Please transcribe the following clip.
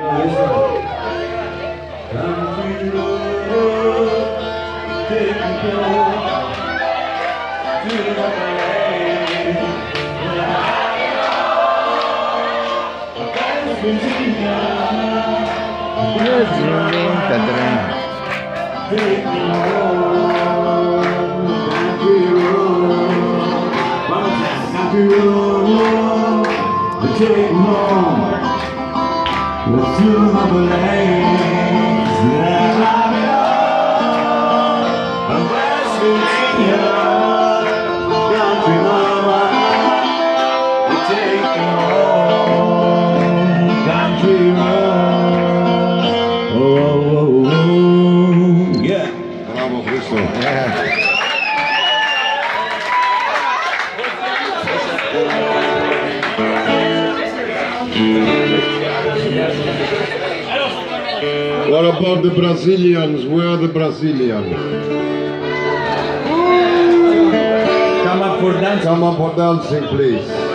What about the Brazilians? Where are the Brazilians? Come up for dancing. Come up for dancing, please.